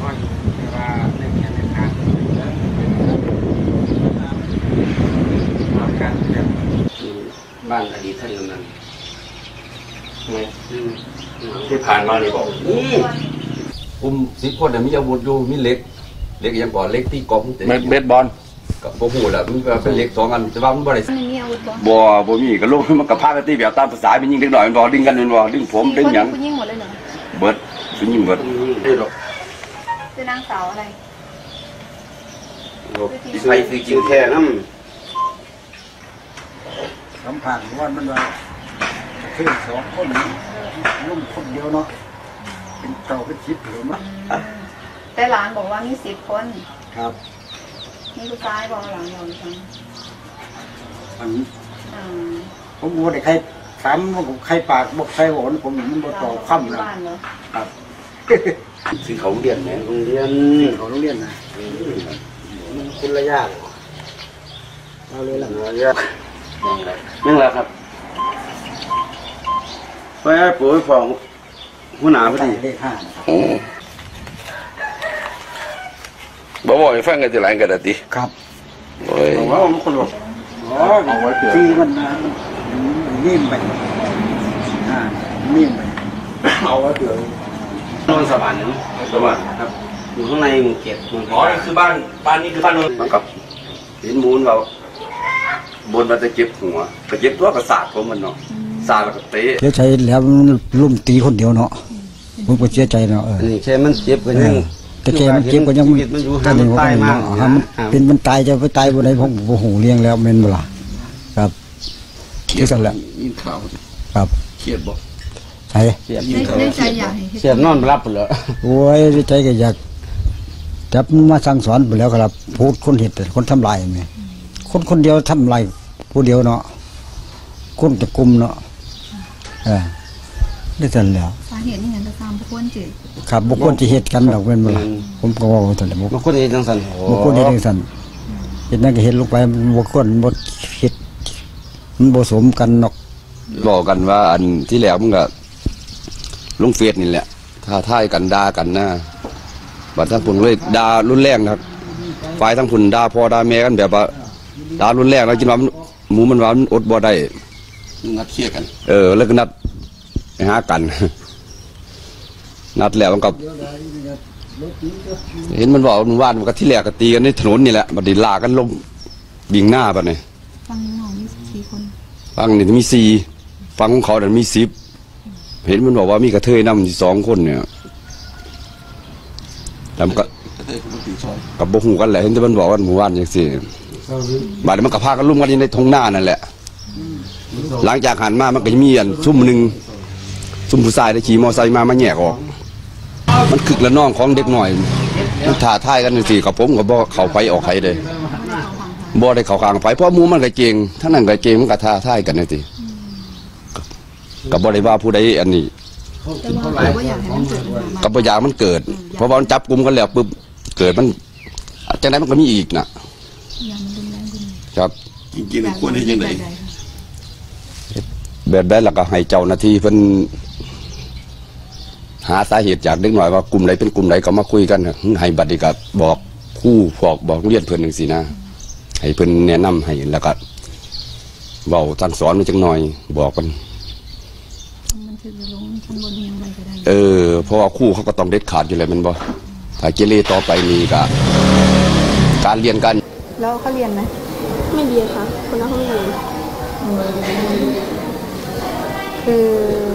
ค่อยแต่ว่าเรื่องนี้เป็นการการบ้านอดีตท่านนั้นไงที่ผ่านมาเลยบอก 10 คนมีอาวุธอยู่มีเหล็กยังก่อนเหล็กที่กองเบสบอลกับบ่ฮู้แหละมันเป็นเหล็ก2 อันแต่ว่ามันบ่ได้มีอาวุธบ่มีก็ลงมันก็พากันตีแบบตามภาษาเป็นยิงเล็กน้อยมันบ่ดึงกันมันบ่ดึงผมดึงหยังผู้หญิงหมดเลยเหรอเบิดผู้หญิงเบิดคือนางสาวอะไรใครคือจริงแท้น้สัมผัสว่ามันว่าขึ้น2 คนลุ่มคนเดียวเนาะเป็นเก่าเป็นชิดหรือมั้งแต่หลานบอกว่ามี10 คนครับนี่ผู้ชายบอกหลานบอกจังผมบอกได้ใครถามผมใครปากบอกใครโหนผมมันบอกต่อค่ำนะครับซึ่งเขาเรียนไหนโรงเรียนเขาต้องเรียนนะมันคุณระยะเอาเลยล่ะนั่งแล้วครับไปปุ๋ยฟองหัวหน้าพอดีเลข5 บ่บอกให้ฟังกันทีหลังกันติครับโอ้ยว่ามันคนบอกเอาไว้เผื่อที่มันนิ่มไปนิ่มไปเอาไว้เผื่อนอนสบายนึงสบายครับอยู่ข้างในหมู่7 อ๋อนี่คือบ้านนี้คือบ้านนนท์มันกับหินมูลเราบนมันจะเก็บหัวก็เก็บตัวกับศาสตร์ผมมันเนาะศาสตร์แล้วก็เตะเสียใจแล้วลุ่มตีคนเดียวเนาะผมก็เสียใจเนาะนี่แค่มันเจ็บกันยังแต่แกมันเจ็บก็ยังมันอยู่ห่างมันตายมากเป็นมันตายจะไปตายบนไหนผมโอ้โหเลี้ยงแล้วเมนเวลาครับเครียดกันแล้วยินข่าวครับเครียดบ่ใช่ในใจอยากเสียนอนรับเหรอโอ้ยใจก็อยากจับมาสั่งสอนไปแล้วครับพูดคนเห็ดคนทำลายไงคนเดียวทำลายผู้เดียวเนาะคนจะกลุ่มเนาะได้ทันแล้วสาเหตุนี่เห็นแต่ตามบุคคลจิครับบุคคลที่เหตุกันดอกเป็นเวลาผมก็ว่าทันแล้วบุคคลเห็นจังสันบุคคลเห็นจังสันเห็นนั่นก็เห็นลงไปบุคคลบดเห็ดมันผสมกันเนาะบอกกันว่าอันที่แล้วมันก็ลงเฟซนี่แหละท้าทายกันด่ากันนะบัดทั้งพุ่นเลยด่ารุนแรงนะครับฝ่ายทั้งพุ่นด่าพ่อด่าแม่กันแบบว่าด่ารุนแรงแล้วกินว่าหมูมันว่ามันอดบ่ได้นัดเครียดกันแล้วก็นัดไปหากันนัดแล้วมันก็เห็นมันบอกมันว่านมันก็ที่แหลกก็ตีกันในถนนนี่แหละบัดนี้ลากันลงบิงหน้าบัดนี้ฟังน้องมี4 คนฟังนี่มี4ฟังของเขาแต่มี10เห็นมันบอกว่ามีกระเทยนำ2 คนเนี่ยแล้วมันก็กับบ่ฮู้กันแหละเห็นแต่มันบอกว่าหมู่บ้านจังซี่บัดนี้มันก็พากันลุ่มกันอยู่ในทุ่งนานั่นแหละหลังจากหันมามันก็มีอันซุ่มหนึ่งซุ่มผู้ชายได้ขี่มอไซค์มาแยกออกมันคึกละน้องของเด็กหน่อยมันท้าทายกันสิกับผมก็บ่เข้าไปออกใครเลยบ่ได้เข้าข้างไฟเพราะหมู่มันก็เก่งทั้งนั้นก็เก่งมันก็ท้าทายกันสิก็บ่ได้ว่าผู้ใดอันนี้ก็บ่อยากมันเกิดเพราะว่ามันจับกุมกันแล้วปึ๊บเกิดมันจังได๋มันก็มีอีกน่ะครับจริงๆควรให้จังได๋แบบได้แล้วก็ให้เจ้าหน้าที่เพิ่นหาสาเหตุจากเด็กหน่อยว่ากลุ่มใดเป็นกลุ่มใดก็มาคุยกันให้บัดนี้ก็บอกครูบอกเรียนเพิ่นจังซี่นะให้เพิ่นแนะนำให้แล้วก็เว้าสั่งสอนมันจังหน่อยบอกมันเพราะว่าครูเขาก็ต้องเด็ดขาดอยู่แล้วมันบ่ถ้าเกเรต่อไปนี่ก็การเรียนกันแล้วเขาเรียนไหมไม่เรียนค่ะคนนั้นเขาไม่เรียนคือ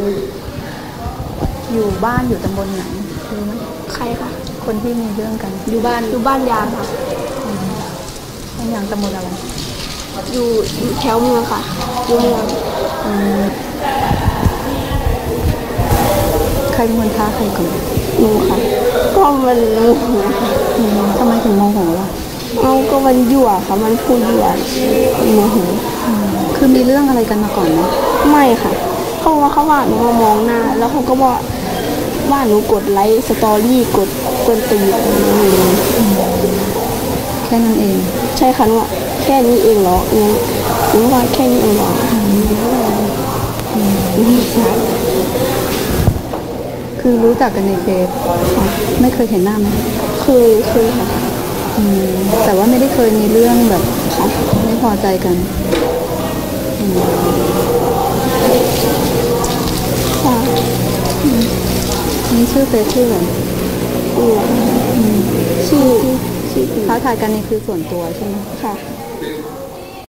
อยู่บ้านอยู่ตำบลไหนรู้ไหมใครคะคนที่มีเรื่องกันอยู่บ้านยางค่ะบ้านยางตำบลอะไรอยู่แถวเมืองค่ะอยู่เมืองใครเป็นคนท้าใครก่อนหนูค่ะก็มันโมโหทำไมถึงโมโหล่ะก็มันยั่วค่ะมันพูดยั่วโมโหคือมีเรื่องอะไรกันมาก่อนไหมไม่ค่ะเขาว่าหนูมามองหน้าแล้วเขาก็ว่าหนูกดไลค์สตอรี่กดตีแค่นั้นเองใช่ค่ะว่าแค่นี้เองเหรอหนูว่าแค่นี้เองเหรอคือรู้จักกันในเฟซไม่เคยเห็นหน้าไหมเคยค่ะแต่ว่าไม่ได้เคยมีเรื่องแบบไม่พอใจกันค่ะนี่ชื่อเฟซชื่ออะไรชื่อท้าทายกันนี่คือส่วนตัวใช่ไหมค่ะ